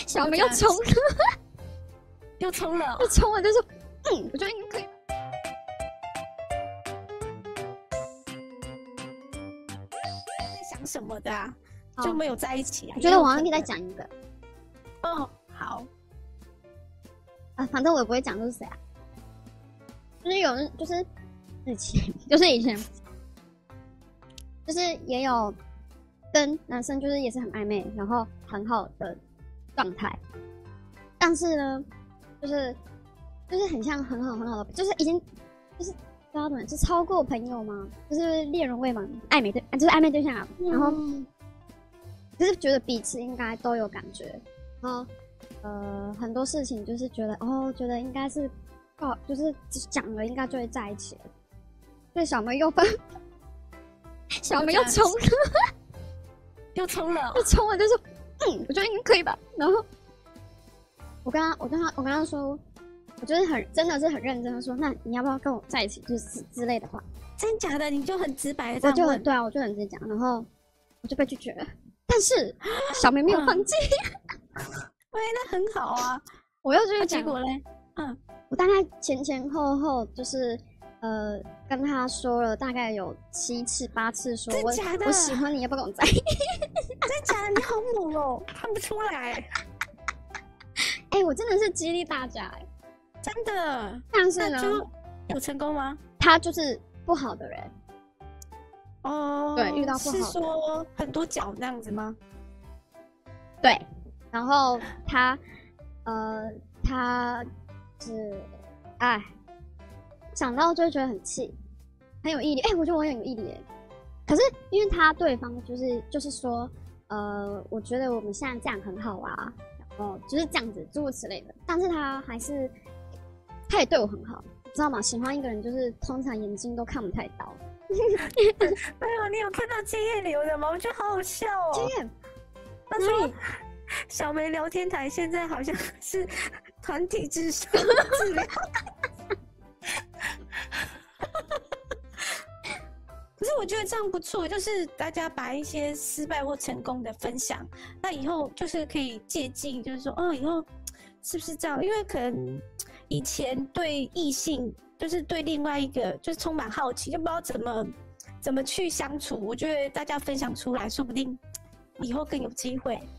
小梅又冲了， 又冲了， 又冲了，就说我觉得应该可以。 在想什么的啊？就没有在一起啊？ 我觉得我好像可以再讲一个。 哦，好啊，反正我也不会讲这是谁啊。就是有人，就是以前，就是也有跟男生就是也是很暧昧，然后很好的状态，但是呢，就是很像很好的，就是已经就是不知道怎么，就超过朋友嘛，就是恋人未满，暧昧对，就是暧昧对象啊，然后就是觉得彼此应该都有感觉，然后很多事情就是觉得觉得应该是就是讲了应该就会在一起了，所以小梅又冲了， 又冲了， 就冲了，就说我觉得应该可以吧。然后我跟他说，我就是真的是很认真的说，那你要不要跟我在一起，就是之类的话。 真假的？你就很直白的这样问？ 对啊，我就很直接讲，然后我就被拒绝了。但是小梅没有放弃， 喂，那很好啊。 我又去讲， 结果嘞， 我大概前后就是跟他说了大概有7次8次，说我喜欢你，要不要跟我在一起？ 真假的？你好猛哦，看不出来。 我真的是激励大家真的。 但是呢， 有成功吗？ 他就是不好的人。对，遇到不好的。 是说很多脚那样子吗？ 对，然后他是想到就会觉得很气，很有毅力。我觉得我很有毅力可是因为对方就是说，我觉得我们现在这样很好啊，然后就是这样子诸如此类的。但是他也对我很好，知道吗？喜欢一个人就是通常眼睛都看不太到。 没有，你有看到经验流的吗？我觉得好好笑哦。 经验？ 他说小梅聊天台现在好像是团体治疗。可是我觉得这样不错，就是大家把一些失败或成功的分享，那以后就是可以借鉴，就是说以后是不是这样？因为可能以前对异性，就是对另外一个就是充满好奇，就不知道怎么去相处。我觉得大家分享出来，说不定以后更有机会。